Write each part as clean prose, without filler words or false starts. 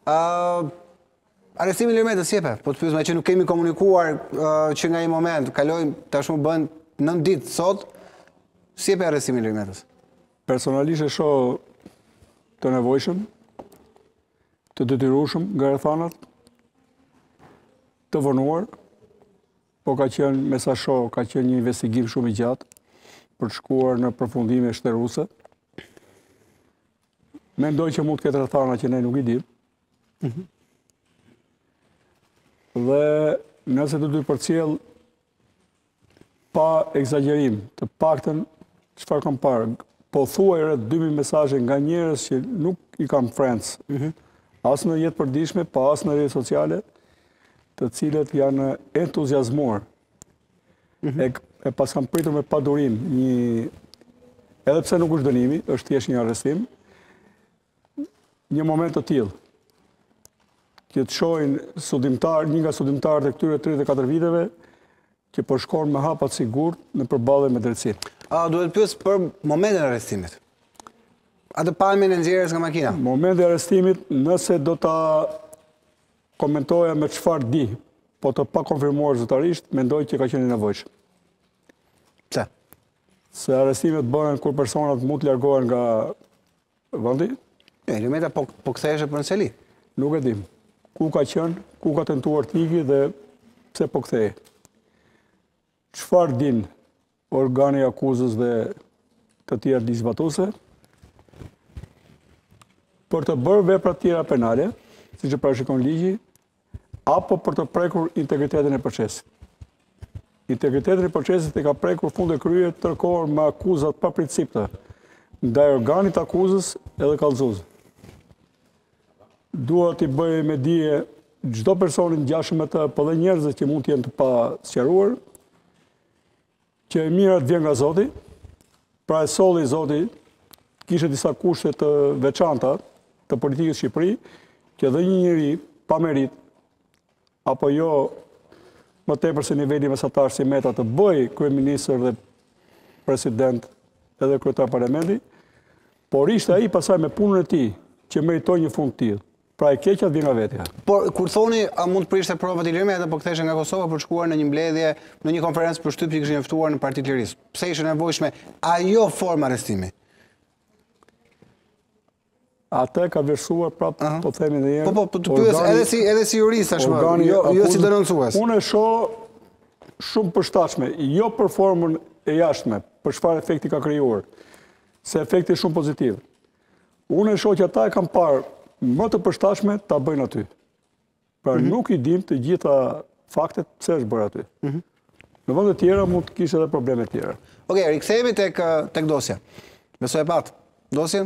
Arrestimi Lirmetës, jepe, po të pyesme që nuk kemi komunikuar që nga një moment, kalojmë, tashmë bën 9 ditë sot, si jepe arrestimi Lirmetës? Personalisht e shoh të nevojshëm, të detyrueshëm nga rrethanat, të vonuar, po ka qenë, me sa shoh, ka qenë një investigim shumë i gjatë për të shkuar në përfundime shtërruese. Mendoj që mund të ketë rrethana që ne nuk i dim. Dhe nëse të dy përcjell pa egzagerim, të paktën çfarë kam parë, po thuaj rreth 2000 mesazhe nga njerëz që nuk i kam friends, as në jetë përditshme, pa as në rrjetet sociale, të cilët janë entuziazmuar. E pas kam pritur me padurim edhe pse nuk është dënimi, është thjesht një arrestim, një moment të tillë që të shohin një nga studimtarët e këtyre 34 viteve që po shkon me hapa të sigurt në përballje me drejtsinë. Duhet pyes për momentin e arrestimit. Atë palmin e nxjerrjes nga makina. Momenti i arrestimit, nëse do ta komentoja me çfarë di, po të pa konfirmuar zyrtarisht, mendoj që ka qenë i nevojshëm. Pse? Se arrestimet bëhen kur personat mund të largohen nga vendi. Lirmeta po kthehej për në seli. Nuk e dim. Ku ka qenë, ku ka tentuar të ikë dhe pse po kthehej. Çfarë din organi i akuzës dhe të tjerë ligjvatuese për të bërë vepra të tjera penale, siç e parashikon ligji, apo për të prekur integritetin e procesit. Integritetin e procesit e ka prekur fund e krye tërkohër me akuzat pa principta ndaj organit të akuzës edhe kallëzues. Dua t'i bëj me dije çdo personi ngjashëm me të, po dhe njerëzit që mund të jenë të pasqaruar, që e mira të vjen nga Zoti, pra e solli Zoti, kishte disa kushte të veçanta të politikës Shqipëri, që dhe një njeri pa merit, apo jo më tepër se niveli mesatar si Meta të bëj kryeministër dhe president edhe kryetar parlamenti, por ishte ai pasaj me punën e tij që meritoi një fund të tillë. Pra e keqja vjen nga vetja. Por kur thoni a mund të prishte provat i Lirmeta apo kthehej nga Kosova për të shkuar në një mbledhje, në një konferencë për shtyp që kishin ftuar në Partitë të Lirisë. Pse ishte nevojshme ajo formë arrestimi? Atë ka vlerësuar prapë, po themi edhe herë. Po të pyes edhe si jurist tashmë, jo si denoncues. Unë e shoh shumë përshtatshme, jo për formën e jashtme, për çfarë efekti ka krijuar, se efekti është shumë pozitiv. Unë e shoh që ata e kanë parë më të përshtatshme ta bëjnë aty. Pra nuk i dim të gjitha faktet pse është bërë aty. Në vende tjera mund të kishte edhe probleme tjera. Okej, rikthehemi tek dosja. Besoj e pat. Dosjen?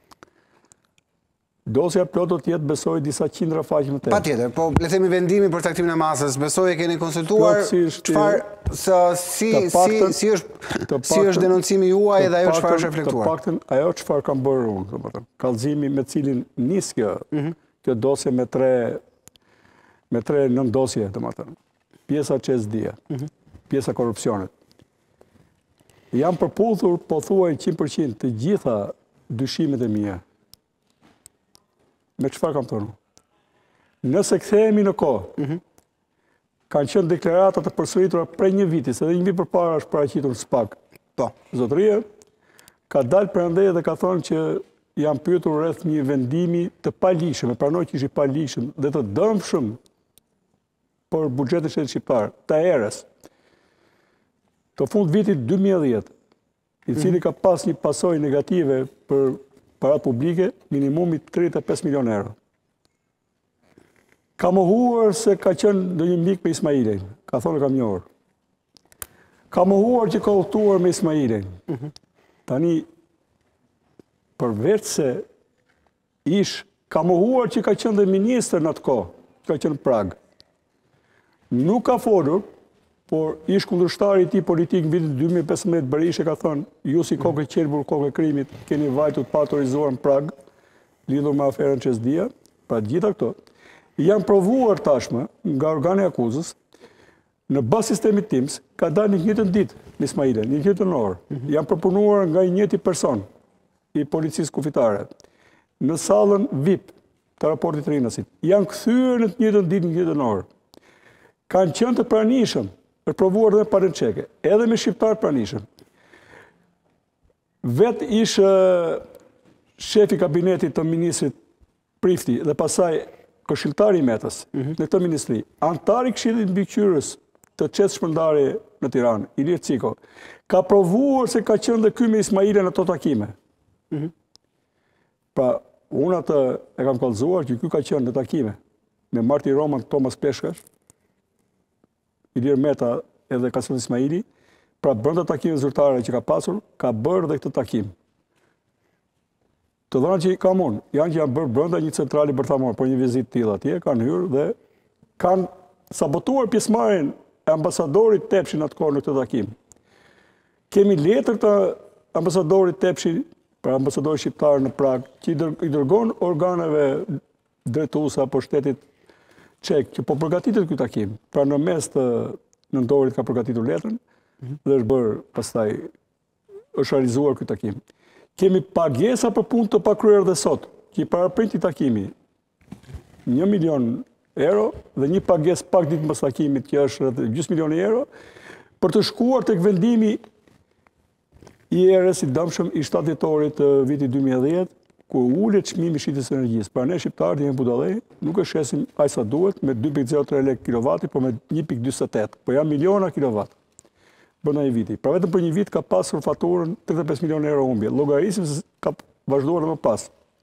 Dosja plot do të jetë, besoj, disa qindra faqe më tepër. Patjetër, po le të themi vendimi për taktimin e masës, besoj e keni konsultuar çfarë si është denoncimi juaj dhe ajo çfarë është reflektuar. Të paktën ajo çfarë kam bërë unë, domethënë, kallëzimi me cilin nis kjo dosje me tre nën dosje, domethënë. Pjesa çesdia, pjesa korrupsionit. Jam përputhur pothuaj 100% të gjitha dyshimet e mia. Me çfarë kam thënë? Nëse kthehemi në kohë, kanë qenë deklarata të përsëritura prej një viti, se edhe një vit përpara është paraqitur SPAK. Po. Zotëria ka dalë prandaj dhe ka thënë që janë pyetur rreth një vendimi të paligjshëm, e pranoj që ishte i paligjshëm dhe të dëmshëm për buxhetin e shtetit shqiptar, të erës. Të fund vitit 2010, i cili ka pas një pasojë negative për parat publike, minimumi 35 milion euro. Ka mohuar se ka qenë ndonjë mik me Ismailin, ka thonë kam njohur. Ka mohuar që ka udhëtuar me Ismailin. Tani, përveç se ka mohuar që ka qenë dhe ministër në atë kohë, që ka qenë Prag. Nuk ka folur, por ish kundërshtari i tij politik në vitin 2015 Berisha ka thënë, ju si kokë e qelbur, kokë e krimit, keni vajtur të paautorizuar në Prag, lidhur me aferën Çesdia, pra gjitha këto, janë provuar tashmë nga organi i akuzës, në bazë sistemit TIMS, ka dalë një njëjtën ditë me Ismailin, një njëjtën orë. Janë përpunuar nga një njëjti person i policisë kufitare, në sallën VIP të raportit të rinasit, janë kthyer në të njëjtën ditë, në të njëjtën orë. Kanë qenë të pranishëm, për provuar dhe parentçeke, edhe me shqiptar pranishëm. Vetë ishte shefi kabinetit të ministrit Prifti dhe pasaj këshilltari i Metës në këtë ministri, antari Këshillit Mbikëqyrës të qetë shpërndari në Tiranë, Ilir Ciko, ka provuar se ka qenë dhe ky me Ismailën në ato takime. Pra, unë atë e kam kallëzuar që ky ka qenë në takime me Marti Roman, Thomas Pleshkash, Ilir Meta edhe Kasim Ismaili, pra brenda takimeve zyrtare që ka pasur, ka bërë dhe këtë takim. Të dhëna që i kam unë, janë që janë bërë brenda një centrali bërthamor, për një vizitë tillë atje, kanë hyrë dhe kanë sabotuar pjesëmarrjen e ambasadorit Tepshi në atë kohë në këtë takim. Kemi letër të ambasadorit Tepshi, për ambasadorit shqiptar në Prag, që i dërgon organeve drejtuese apo shtetit çek që po përgatitet ky takim. Pra në mes të nëndorit ka përgatitur letrën dhe është bërë pastaj është realizuar ky takim. Kemi pagesa për punë të pakryer dhe sot, që i paraprinti takimi 1 milion euro dhe një pagesë pak ditë mbas takimit që është rreth gjysmë milioni euro për të shkuar tek vendimi i erës i dëmshëm i 7 dhjetorit të vitit 2010, ku ulet çmimi i shitjes së energjisë. Pra ne shqiptarët jemi budallë, nuk e shesim aq sa duhet me 2.03 lekë kilovati, por me 1.48, po janë miliona kilowatt brenda një viti. Pra vetëm për një vit ka pasur faturën 35 milionë euro humbje. Llogarisim se ka vazhduar më pas.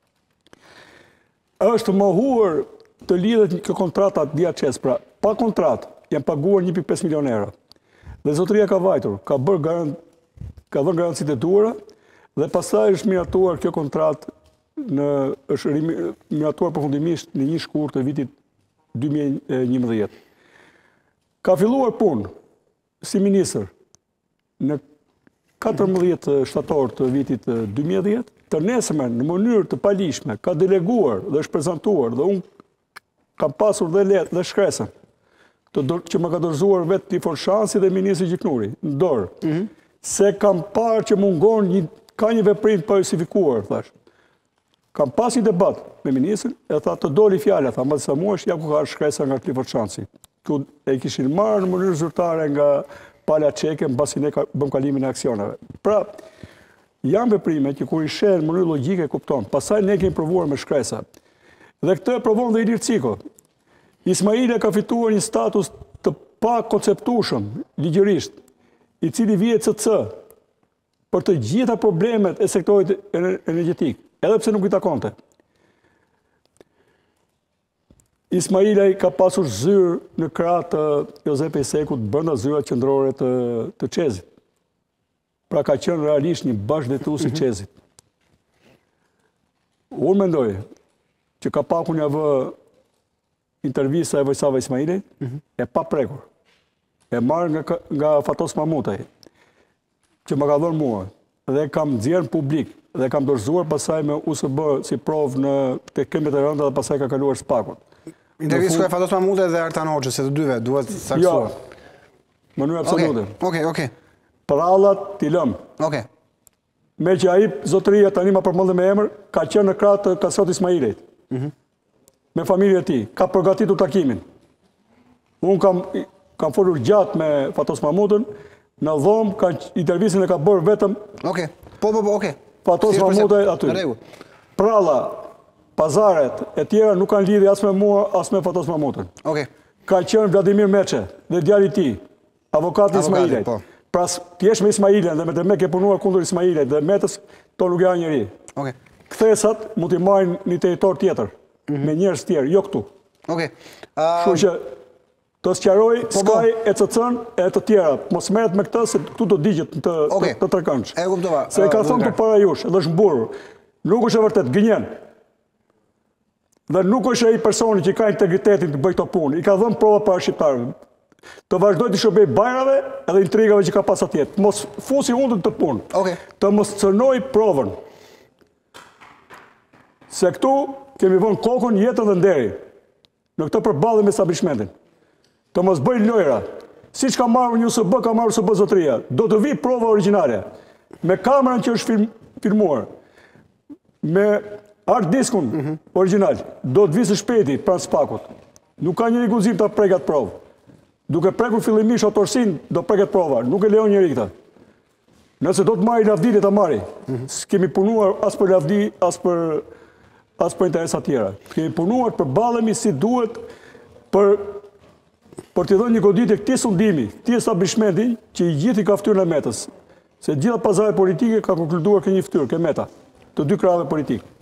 Është mohuar të lidhet kjo kontrata DHS, pra pa kontratë janë paguar 1.5 milionë euro. Dhe zotëria ka vajtur, ka dhënë garancitë e duhura dhe pastaj është miratuar kjo kontratë është miratuar përfundimisht në 1 shkurt të vitit 2011. Ka filluar punë si ministër në 14 shtator të vitit 2010, të nesërmen në mënyrë të palishme ka deleguar dhe është prezantuar dhe unë kam pasur dhe letë dhe shkresën që më ka dorëzuar vetë Tifon Shansi dhe ministri Gjiknuri në dorë, se kam parë që mungon ka një veprim të falsifikuar, thash. Kam pas një debat me ministrin, e tha të doli fjala, tha, ma disa muesh, ja ku ka shkresa nga Clifford Shansi. Ku e kishin marrë në mënyrë zyrtare nga pala çeke, mbasi ne bëm kalimin e aksioneve. Pra, janë veprime që kur i sheh në mënyrë logjike kupton. Pastaj ne kemi provuar me shkresa. Dhe këtë e provon dhe Ilir Ciko. Ismaila ka fituar një status të pa konceptueshëm ligjërisht, i cili vihet CC për të gjitha problemet e sektorit energjetik, edhe pse nuk i takonte. Ismaila ka pasur zyrë në krah të Josep Isekut brenda zyra qendrore të Çezit. Pra ka qenë realisht një bashkëdhëtues i Çezit. Unë mendoj që ka pakur një intervista e Vojsava Ismailit, e pa prekur. E marrë nga Fatos Mamutaj, që më ka dhënë mua, dhe kam nxjerrë publik, dhe kam dorëzuar pasaj me USB si provë te Këmbët e Rënda dhe pasaj ka kaluar Spakun. Intervistë e Fatos Mamutaj dhe Artan Hoxhës, se të dyve, duhet saksuar. Jo, mënyrë absolute. Okej. Prallat t'i lëm. Okej. Me që ai zotëria tani ma përmendë me emër, ka qenë në krah të Kasot Ismailit. Me familjen e tij, ka përgatitur takimin. Unë kam folur gjatë me Fatos Mamutën, në dhomë, intervistën e ka bërë vetëm... Okej. Fatos Mamutaj aty. Pralla, pazaret e tjera nuk kanë lidhje as me mua, as me Fatos Mamutën. Ka qenë Vladimir Meçe dhe djali i tij, avokati Ismailit. Pra t'jesh me Ismailin dhe me të me ke punuar kundër Ismailit dhe Metës, to nuk janë njëri. Kthesat mund t'i marrin një territor tjetër, me njerëz tjerë, jo këtu. Kështu që të sqaroj Sky e CC-n e të tjera, mos merret me këtë se këtu do digjet të tërkëndsh. E kuptova. Se e ka thënë këtu para jush, edhe është mburur. Nuk është e vërtet, gënjen. Dhe nuk është ai personi që ka integritetin të bëjë këto punë. I ka dhënë prova para shqiptarëve. Të vazhdoj të shërbej bajrave edhe intrigave që ka pas atje. Të mos fusi hundën të punë. Të mos cënoj provën. Se këtu kemi vënë kokën, jetën dhe nderin. Në këtë përballje me establishmentin. Të mos bëj lojra. Siç ka marrë një USB, ka marrë USB zotëria. Do të vi prova origjinale. Me kamerën që është filmuar. Me Hard diskun original, do të visë shpejti pranë spakut. Nuk ka njëri guzim të prekat provë. Duke prekur fillimisht autorsin, do preket prova. Nuk e lejon njëri këta. Nëse do të marri lavdit e të marri. S'kemi punuar as për lavdi, as për interesa tjera. Kemi punuar për balemi si duhet për të dhënë një goditje këtij sundimi, këtij establishmenti që i gjithë i ka ftyrë në metës. Se gjitha pazaret politike ka konkluduar këtë një ftyrë, këtë meta, të dy krahave politike.